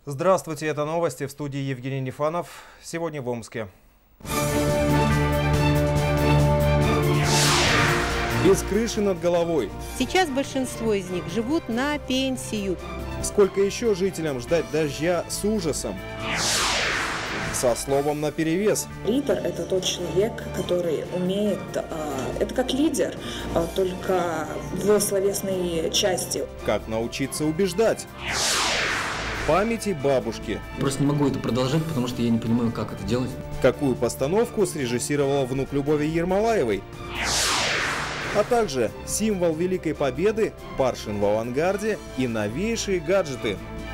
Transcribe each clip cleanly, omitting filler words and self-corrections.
Здравствуйте, это новости, в студии Евгений Нефанов. Сегодня в Омске. Без крыши над головой. Сейчас большинство из них живут на пенсию. Сколько еще жителям ждать дождя с ужасом? Со словом наперевес. Лидер – это тот человек, который умеет, это как лидер, только в словесной части. Как научиться убеждать? Памяти бабушки. Просто не могу это продолжать, потому что я не понимаю, как это делать. Какую постановку срежиссировал внук Любови Ермолаевой? А также символ Великой Победы, Паршин в авангарде и новейшие гаджеты.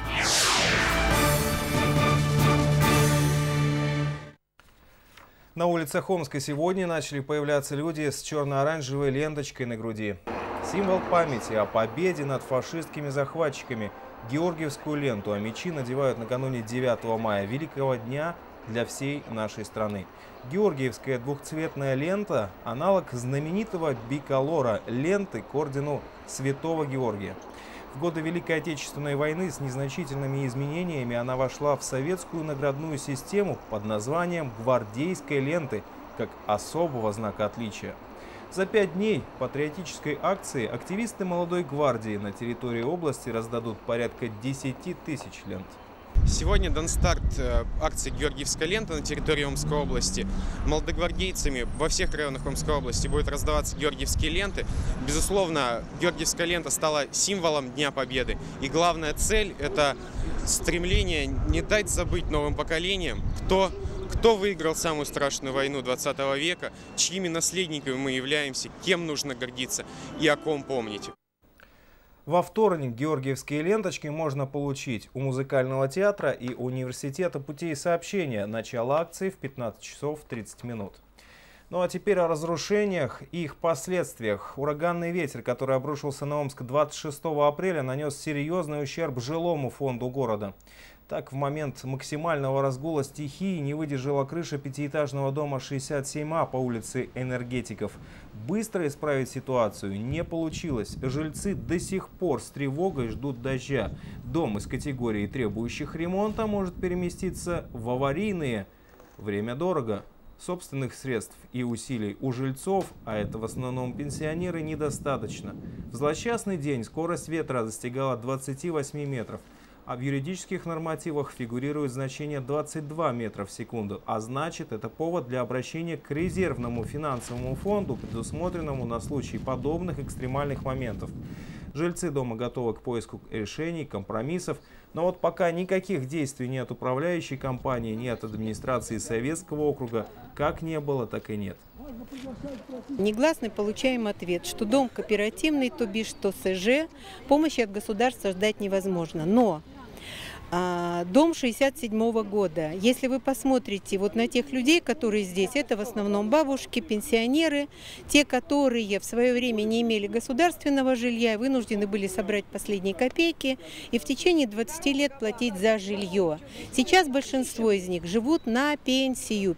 На улицах Омска сегодня начали появляться люди с черно-оранжевой ленточкой на груди. Символ памяти о победе над фашистскими захватчиками. Георгиевскую ленту омичи надевают накануне 9 мая, великого дня для всей нашей страны. Георгиевская двухцветная лента – аналог знаменитого биколора ленты к ордену Святого Георгия. В годы Великой Отечественной войны с незначительными изменениями она вошла в советскую наградную систему под названием гвардейской ленты, как особого знака отличия. За 5 дней патриотической акции активисты молодой гвардии на территории области раздадут порядка 10 тысяч лент. Сегодня дан старт акции «Георгиевская лента» на территории Омской области. Молодогвардейцами во всех районах Омской области будут раздаваться георгиевские ленты. Безусловно, георгиевская лента стала символом Дня Победы. И главная цель – это стремление не дать забыть новым поколениям, кто выиграл самую страшную войну 20 века, чьими наследниками мы являемся, кем нужно гордиться и о ком помнить. Во вторник георгиевские ленточки можно получить у музыкального театра и университета путей сообщения. Начало акции в 15 часов 30 минут. Ну а теперь о разрушениях и их последствиях. Ураганный ветер, который обрушился на Омск 26 апреля, нанес серьезный ущерб жилому фонду города. Так, в момент максимального разгула стихии не выдержала крыша пятиэтажного дома 67А по улице Энергетиков. Быстро исправить ситуацию не получилось. Жильцы до сих пор с тревогой ждут дождя. Дом из категории требующих ремонта может переместиться в аварийные. Время дорого. Собственных средств и усилий у жильцов, а это в основном пенсионеры, недостаточно. В злосчастный день скорость ветра достигала 28 метров. А в юридических нормативах фигурирует значение 22 метра в секунду, а значит, это повод для обращения к резервному финансовому фонду, предусмотренному на случай подобных экстремальных моментов. Жильцы дома готовы к поиску решений, компромиссов, но вот пока никаких действий ни от управляющей компании, ни от администрации Советского округа как не было, так и нет. Негласно получаем ответ, что дом кооперативный, то бишь что СЖ, помощи от государства ждать невозможно. Но дом 67-го года, если вы посмотрите вот на тех людей, которые здесь, это в основном бабушки, пенсионеры, те, которые в свое время не имели государственного жилья, вынуждены были собрать последние копейки и в течение 20 лет платить за жилье. Сейчас большинство из них живут на пенсию.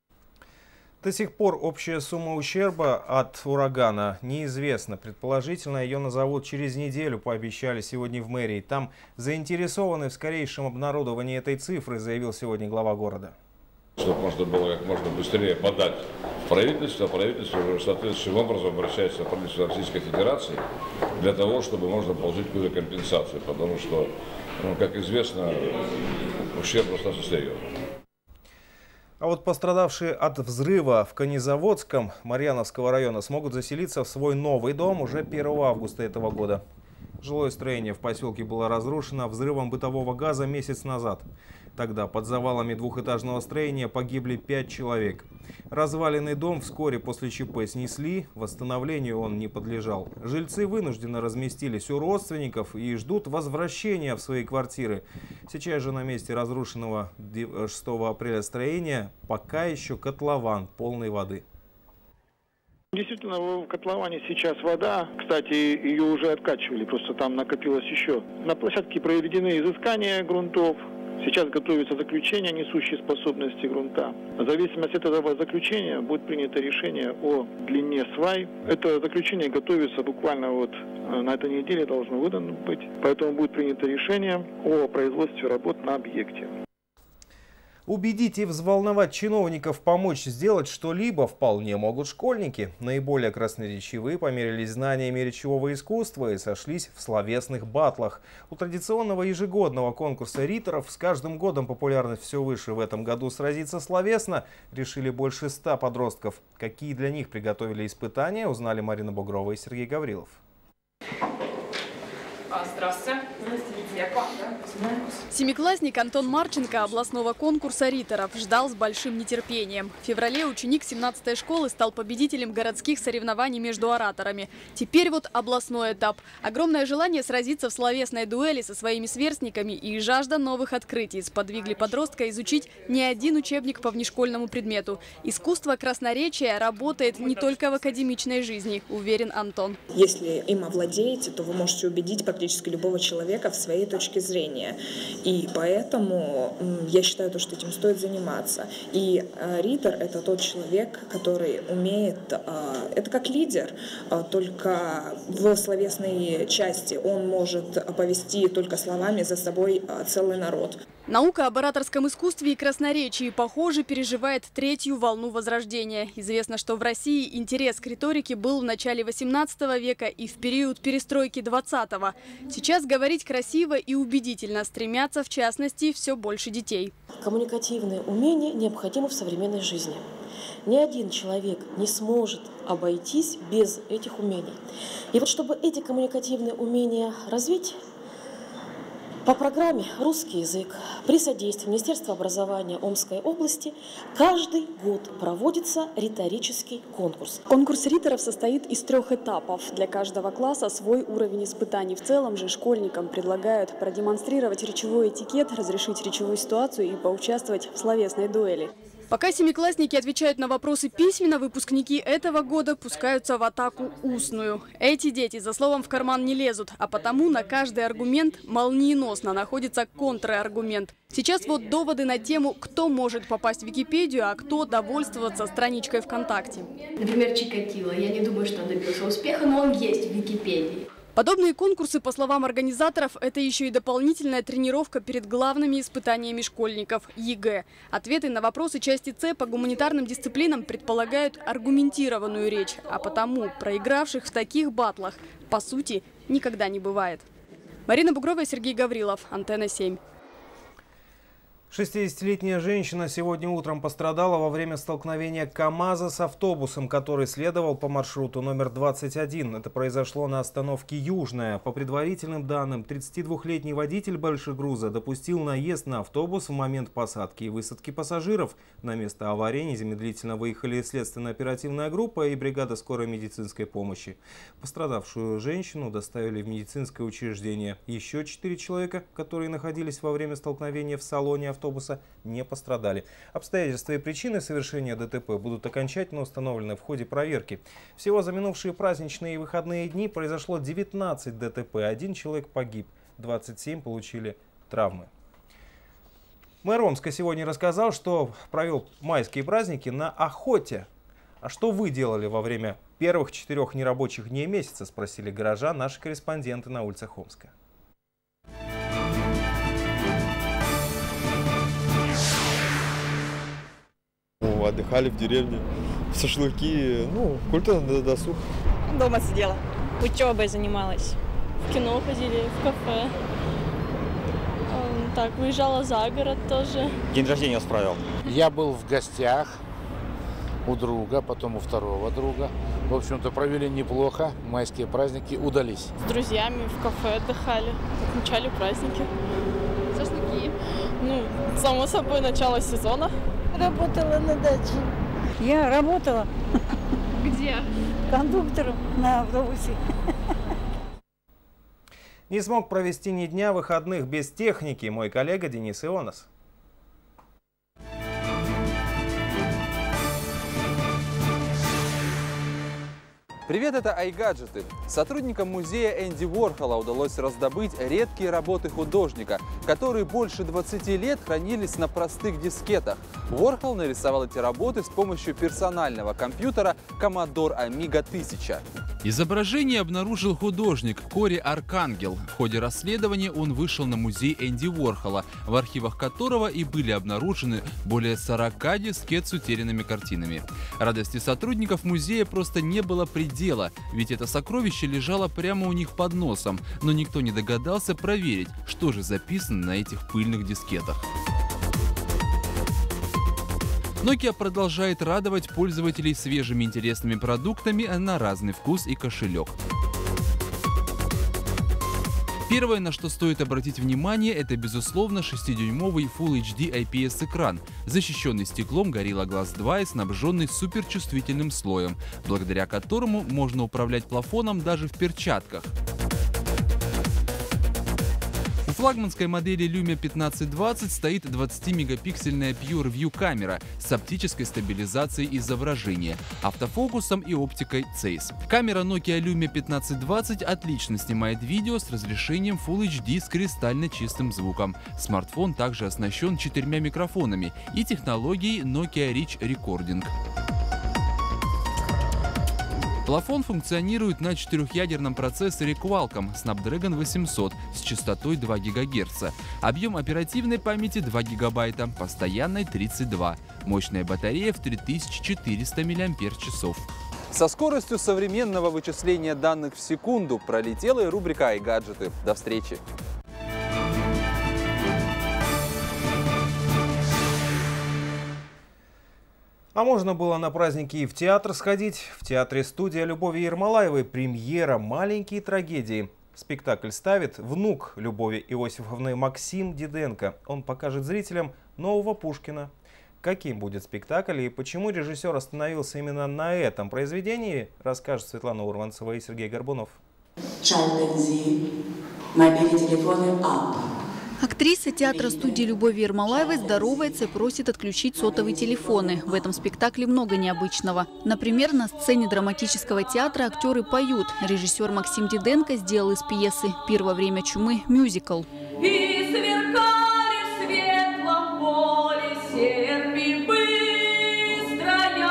До сих пор общая сумма ущерба от урагана неизвестна. Предположительно, ее назовут через неделю, пообещали сегодня в мэрии. Там заинтересованы в скорейшем обнародовании этой цифры, заявил сегодня глава города. Чтобы можно было как можно быстрее подать в правительство, правительство уже соответствующим образом обращается в правительство Российской Федерации для того, чтобы можно получить какую-то компенсацию, потому что, как известно, ущерб достаточно серьезный. А вот пострадавшие от взрыва в Конезаводском Марьяновского района смогут заселиться в свой новый дом уже 1 августа этого года. Жилое строение в поселке было разрушено взрывом бытового газа месяц назад. Тогда под завалами двухэтажного строения погибли 5 человек. Разваленный дом вскоре после ЧП снесли, восстановлению он не подлежал. Жильцы вынужденно разместились у родственников и ждут возвращения в свои квартиры. Сейчас же на месте разрушенного 6 апреля строения пока еще котлован полной воды. Действительно, в котловане сейчас вода. Кстати, ее уже откачивали, просто там накопилось еще. На площадке проведены изыскания грунтов. Сейчас готовится заключение несущей способности грунта. В зависимости от этого заключения будет принято решение о длине свай. Это заключение готовится буквально на этой неделе, должно выдано быть. Поэтому будет принято решение о производстве работ на объекте. Убедить и взволновать чиновников помочь сделать что-либо вполне могут школьники. Наиболее красноречивые померились знаниями речевого искусства и сошлись в словесных баттлах. У традиционного ежегодного конкурса риторов с каждым годом популярность все выше. В этом году сразиться словесно решили больше 100 подростков. Какие для них приготовили испытания, узнали Марина Бугрова и Сергей Гаврилов. Здравствуйте. Семиклассник Антон Марченко областного конкурса риторов ждал с большим нетерпением. В феврале ученик 17-й школы стал победителем городских соревнований между ораторами. Теперь вот областной этап. Огромное желание сразиться в словесной дуэли со своими сверстниками и жажда новых открытий сподвигли подростка изучить не один учебник по внешкольному предмету. Искусство красноречия работает не только в академичной жизни, уверен Антон. Если им овладеете, то вы можете убедить практически любого человека в своей точке зрения. И поэтому я считаю, что этим стоит заниматься. И ритор – это тот человек, который умеет, это как лидер, только в словесной части. Он может повести только словами за собой целый народ. Наука об ораторском искусстве и красноречии, похоже, переживает третью волну возрождения. Известно, что в России интерес к риторике был в начале 18 века и в период перестройки 20-го. Сейчас говорить красиво и убедительно стремятся, в частности, все больше детей. Коммуникативные умения необходимы в современной жизни. Ни один человек не сможет обойтись без этих умений. И вот чтобы эти коммуникативные умения развить, по программе «Русский язык» при содействии Министерства образования Омской области каждый год проводится риторический конкурс. Конкурс риторов состоит из 3 этапов. Для каждого класса свой уровень испытаний. В целом же школьникам предлагают продемонстрировать речевой этикет, разрешить речевую ситуацию и поучаствовать в словесной дуэли. Пока семиклассники отвечают на вопросы письменно, выпускники этого года пускаются в атаку устную. Эти дети за словом в карман не лезут, а потому на каждый аргумент молниеносно находится контраргумент. Сейчас вот доводы на тему, кто может попасть в Википедию, а кто довольствоваться страничкой ВКонтакте. Например, Чикатило. Я не думаю, что он добился успеха, но он есть в Википедии. Подобные конкурсы, по словам организаторов, это еще и дополнительная тренировка перед главными испытаниями школьников – ЕГЭ. Ответы на вопросы части С по гуманитарным дисциплинам предполагают аргументированную речь, а потому проигравших в таких баттлах, по сути, никогда не бывает. Марина Бугрова и Сергей Гаврилов, Антенна 7. 60-летняя женщина сегодня утром пострадала во время столкновения КАМАЗа с автобусом, который следовал по маршруту номер 21. Это произошло на остановке Южная. По предварительным данным, 32-летний водитель большегруза допустил наезд на автобус в момент посадки и высадки пассажиров. На место аварии незамедлительно выехали следственно-оперативная группа и бригада скорой медицинской помощи. Пострадавшую женщину доставили в медицинское учреждение. Еще 4 человека, которые находились во время столкновения в салоне автобуса, не пострадали. Обстоятельства и причины совершения ДТП будут окончательно установлены в ходе проверки. Всего за минувшие праздничные и выходные дни произошло 19 ДТП. 1 человек погиб, 27 получили травмы. Мэр Омска сегодня рассказал, что провел майские праздники на охоте. А что вы делали во время первых 4 нерабочих дней месяца, спросили горожан наши корреспонденты на улицах Омска. Отдыхали в деревне, шашлыки, культурный досуг. Дома сидела, учебой занималась, в кино ходили, в кафе. Так, выезжала за город тоже. День рождения справил. Я был в гостях у друга, потом у второго друга. В общем-то, провели неплохо, майские праздники удались. С друзьями в кафе отдыхали, отмечали праздники. Шашлыки? Само собой, начало сезона. Работала на даче. Я работала. Где? Кондуктором на автобусе. Не смог провести ни дня выходных без техники мой коллега Денис Ионас. Привет, это iGadgets. Сотрудникам музея Энди Уорхола удалось раздобыть редкие работы художника, которые больше 20 лет хранились на простых дискетах. Уорхол нарисовал эти работы с помощью персонального компьютера Commodore Amiga 1000. Изображение обнаружил художник Кори Аркангел. В ходе расследования он вышел на музей Энди Уорхола, в архивах которого и были обнаружены более 40 дискет с утерянными картинами. Радости сотрудников музея просто не было предела, ведь это сокровище лежало прямо у них под носом, но никто не догадался проверить, что же записано на этих пыльных дискетах. Nokia продолжает радовать пользователей свежими интересными продуктами на разный вкус и кошелек. Первое, на что стоит обратить внимание, это, безусловно, 6-дюймовый Full HD IPS-экран, защищенный стеклом Gorilla Glass 2 и снабженный суперчувствительным слоем, благодаря которому можно управлять плафоном даже в перчатках. У флагманской модели Lumia 1520 стоит 20-мегапиксельная PureView камера с оптической стабилизацией изображения, автофокусом и оптикой Zeiss. Камера Nokia Lumia 1520 отлично снимает видео с разрешением Full HD с кристально чистым звуком. Смартфон также оснащен 4 микрофонами и технологией Nokia Rich Recording. Плафон функционирует на 4-ядерном процессоре Qualcomm Snapdragon 800 с частотой 2 ГГц. Объем оперативной памяти 2 ГБ, постоянной 32. Мощная батарея в 3400 мАч. Со скоростью современного вычисления данных в секунду пролетела и рубрика iGadgets. До встречи! А можно было на праздники и в театр сходить. В театре «Студия» Любови Ермолаевой премьера «Маленькие трагедии». Спектакль ставит внук Любови Иосифовны Максим Диденко. Он покажет зрителям нового Пушкина. Каким будет спектакль и почему режиссер остановился именно на этом произведении, расскажет Светлана Урванцева и Сергей Горбунов. Мобильные телефоны ап. Актриса театра «Студии» Любови Ермолаевой здоровается и просит отключить сотовые телефоны. В этом спектакле много необычного. Например, на сцене драматического театра актеры поют. Режиссер Максим Диденко сделал из пьесы «Первое время чумы» мюзикл. И сверкали в светлом поле серпи быстрая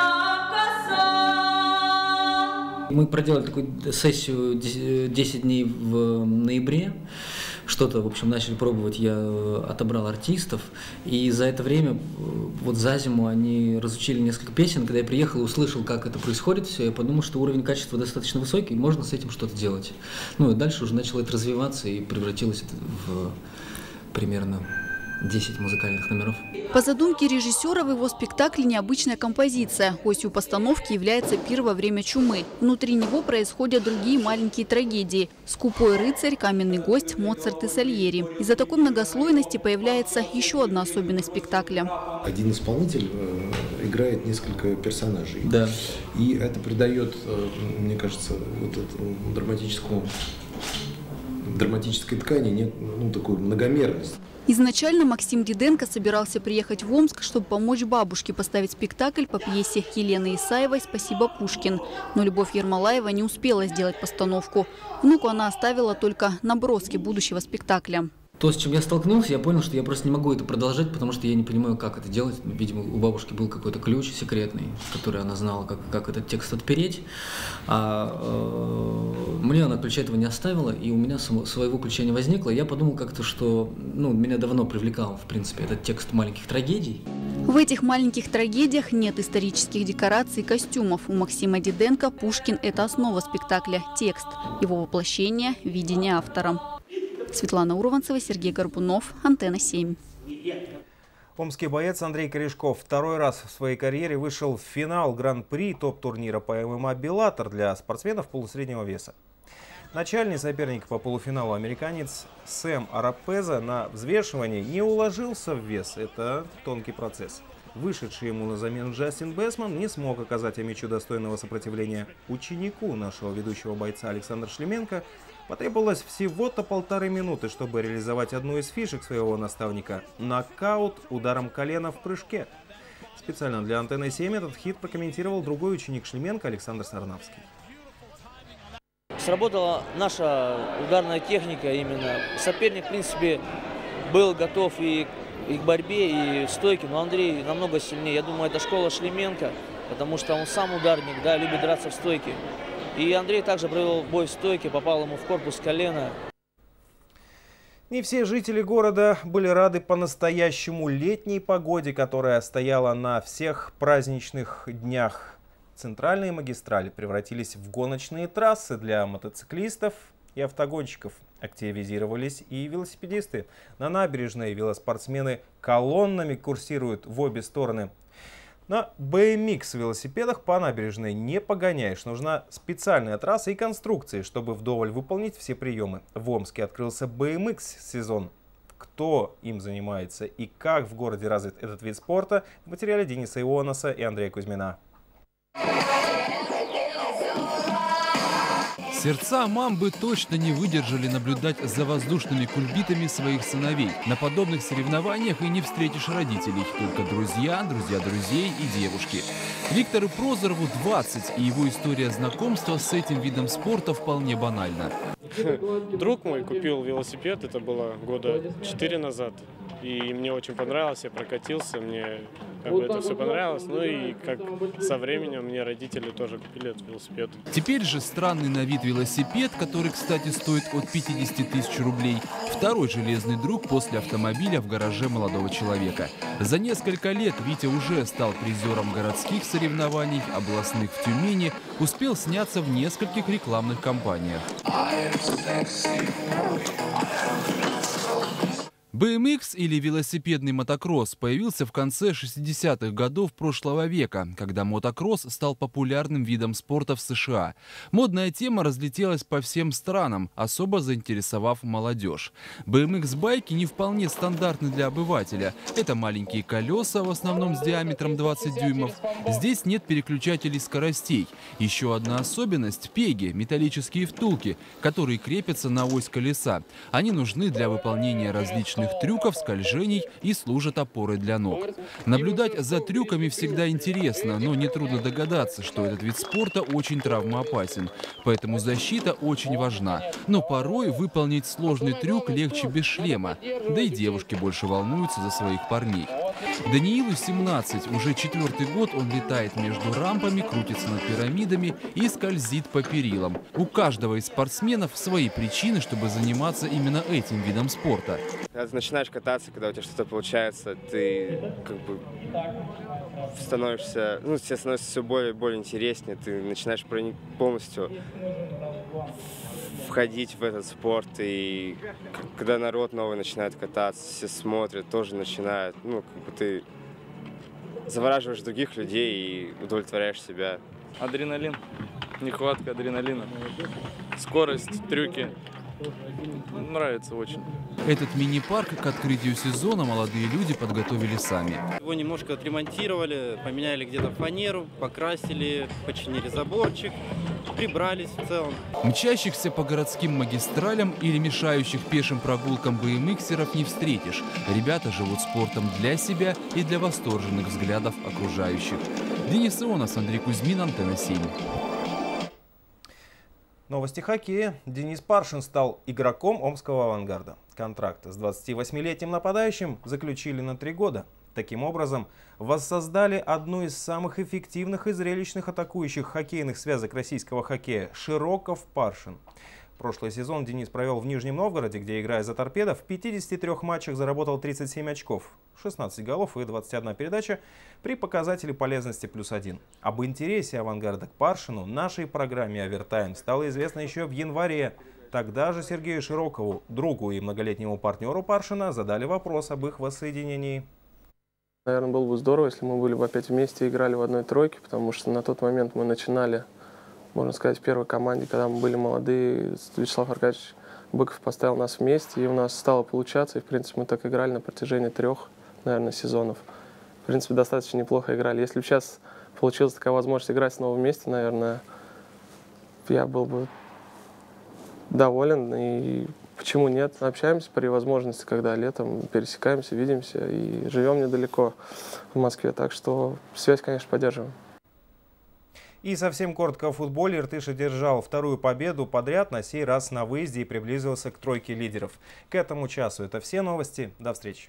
коса. Мы проделали такую сессию 10 дней в ноябре. Что-то, в общем, начали пробовать, я отобрал артистов, и за это время, вот за зиму, они разучили несколько песен. Когда я приехал и услышал, как это происходит все, я подумал, что уровень качества достаточно высокий, и можно с этим что-то делать. Ну и дальше уже начало это развиваться, и превратилось это в примерно 10 музыкальных номеров. По задумке режиссера в его спектакле необычная композиция. Осью постановки является «Первое время чумы». Внутри него происходят другие маленькие трагедии. «Скупой рыцарь», «Каменный гость», «Моцарт» и «Сальери». Из-за такой многослойности появляется еще одна особенность спектакля. Один исполнитель играет несколько персонажей. Да. И это придает, мне кажется, вот этому драматической ткани такую многомерность. Изначально Максим Диденко собирался приехать в Омск, чтобы помочь бабушке поставить спектакль по пьесе Елены Исаевой «Спасибо, Пушкин». Но Любовь Ермолаева не успела сделать постановку. Внуку она оставила только наброски будущего спектакля. То, с чем я столкнулся, я понял, что я просто не могу это продолжать, потому что я не понимаю, как это делать. Видимо, у бабушки был какой-то ключ секретный, который она знала, как этот текст отпереть. Мне она ключа этого не оставила, и у меня своего ключа не возникло. Я подумал как-то, что меня давно привлекал, в принципе, этот текст маленьких трагедий. В этих маленьких трагедиях нет исторических декораций и костюмов. У Максима Диденко Пушкин – это основа спектакля, текст, его воплощение, видение автора. Светлана Урванцева, Сергей Горбунов, Антенна 7. Омский боец Андрей Корешков второй раз в своей карьере вышел в финал Гран-при топ-турнира по ММА «Беллатор» для спортсменов полусреднего веса. Начальный соперник по полуфиналу, американец Сэм Арапеза, на взвешивании не уложился в вес. Это тонкий процесс. Вышедший ему на замену Джастин Бессман не смог оказать Амичу достойного сопротивления. Ученику нашего ведущего бойца Александра Шлеменко потребовалось всего-то 1,5 минуты, чтобы реализовать одну из фишек своего наставника – нокаут ударом колена в прыжке. Специально для Антенны 7 этот хит прокомментировал другой ученик Шлеменко Александр Сарнавский. Сработала наша ударная техника именно. Соперник, в принципе, был готов и к борьбе, и к стойке, но Андрей намного сильнее. Я думаю, это школа Шлеменко, потому что он сам ударник, да, любит драться в стойке. И Андрей также провел бой в стойке, попал ему в корпус колено. Не все жители города были рады по-настоящему летней погоде, которая стояла на всех праздничных днях. Центральные магистрали превратились в гоночные трассы для мотоциклистов и автогонщиков. Активизировались и велосипедисты. На набережной велоспортсмены колоннами курсируют в обе стороны. На BMX велосипедах по набережной не погоняешь. Нужна специальная трасса и конструкции, чтобы вдоволь выполнить все приемы. В Омске открылся BMX сезон. Кто им занимается и как в городе развит этот вид спорта, в материале Дениса Ионаса и Андрея Кузьмина. Сердца мам бы точно не выдержали наблюдать за воздушными кульбитами своих сыновей. На подобных соревнованиях и не встретишь родителей, только друзья, друзья друзей и девушки. Виктору Прозорову 20, и его история знакомства с этим видом спорта вполне банальна. Друг мой купил велосипед, это было года 4 назад. И мне очень понравилось, я прокатился, мне это все понравилось. Ну и как со временем мне родители тоже купили этот велосипед. Теперь же странный на вид велосипед, который, кстати, стоит от 50 тысяч рублей. Второй железный друг после автомобиля в гараже молодого человека. За несколько лет Витя уже стал призером городских соревнований, областных в Тюмени, успел сняться в нескольких рекламных кампаниях. BMX или велосипедный мотокросс появился в конце 60-х годов прошлого века, когда мотокросс стал популярным видом спорта в США. Модная тема разлетелась по всем странам, особо заинтересовав молодежь. BMX-байки не вполне стандартны для обывателя. Это маленькие колеса, в основном с диаметром 20 дюймов. Здесь нет переключателей скоростей. Еще одна особенность – пеги, металлические втулки, которые крепятся на ось колеса. Они нужны для выполнения различных трюков, скольжений и служат опорой для ног. Наблюдать за трюками всегда интересно, но нетрудно догадаться, что этот вид спорта очень травмоопасен. Поэтому защита очень важна. Но порой выполнить сложный трюк легче без шлема. Да и девушки больше волнуются за своих парней. Даниилу 17. Уже 4-й год он летает между рампами, крутится над пирамидами и скользит по перилам. У каждого из спортсменов свои причины, чтобы заниматься именно этим видом спорта. Когда ты начинаешь кататься, когда у тебя что-то получается, ты как бы становишься, тебе становится все более и более интереснее, ты начинаешь полностью входить в этот спорт, и когда народ новый начинает кататься, все смотрят, тоже начинают, ты завораживаешь других людей и удовлетворяешь себя. Адреналин, нехватка адреналина, скорость, трюки. Нравится очень. Этот мини-парк к открытию сезона молодые люди подготовили сами. Его немножко отремонтировали, поменяли где-то фанеру, покрасили, починили заборчик, прибрались в целом. Мчащихся по городским магистралям или мешающих пешим прогулкам BMXеров не встретишь. Ребята живут спортом для себя и для восторженных взглядов окружающих. Денис Ионас, Андрей Кузьмин, Антенна 7. Новости хоккея. Денис Паршин стал игроком омского «Авангарда». Контракт с 28-летним нападающим заключили на 3 года. Таким образом, воссоздали одну из самых эффективных и зрелищных атакующих хоккейных связок российского хоккея – Широков-Паршин. Прошлый сезон Денис провел в Нижнем Новгороде, где, играя за «Торпедо», в 53 матчах заработал 37 очков, 16 голов и 21 передача при показателе полезности +1. Об интересе «Авангарда» к Паршину нашей программе «Овертайм» стало известно еще в январе. Тогда же Сергею Широкову, другу и многолетнему партнеру Паршина, задали вопрос об их воссоединении. Наверное, было бы здорово, если мы были бы опять вместе и играли в одной тройке, потому что на тот момент мы начинали, можно сказать, в первой команде, когда мы были молодые. Вячеслав Аркадьевич Быков поставил нас вместе, и у нас стало получаться. И, в принципе, мы так играли на протяжении 3, наверное, сезонов. В принципе, достаточно неплохо играли. Если бы сейчас получилась такая возможность играть снова вместе, наверное, я был бы доволен. И почему нет? Общаемся при возможности, когда летом пересекаемся, видимся и живем недалеко в Москве. Так что связь, конечно, поддерживаем. И совсем коротко о футболе. Иртыш одержал вторую победу подряд, на сей раз на выезде, и приблизился к тройке лидеров. К этому часу это все новости. До встречи.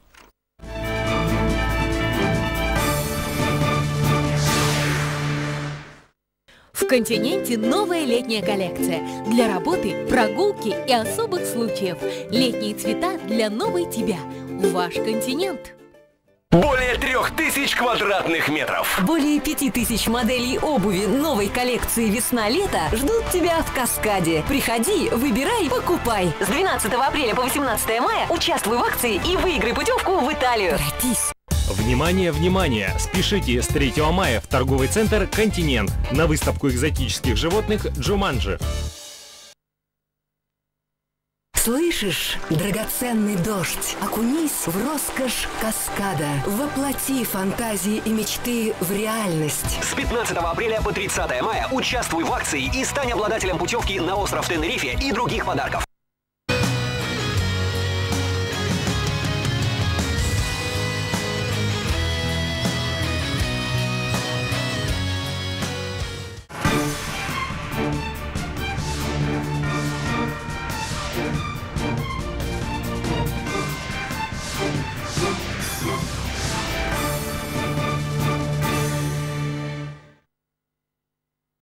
В «Континенте» новая летняя коллекция. Для работы, прогулки и особых случаев. Летние цвета для новой тебя. Ваш «Континент». Более 3000 квадратных метров. Более 5000 моделей обуви новой коллекции «Весна-лето» ждут тебя в «Каскаде». Приходи, выбирай, покупай. С 12 апреля по 18 мая участвуй в акции и выиграй путевку в Италию. Торопись. Внимание, внимание! Спешите с 3 мая в торговый центр «Континент» на выставку экзотических животных «Джуманджи». Слышишь? Драгоценный дождь. Окунись в роскошь Каскада. Воплоти фантазии и мечты в реальность. С 15 апреля по 30 мая участвуй в акции и стань обладателем путевки на остров Тенерифе и других подарков.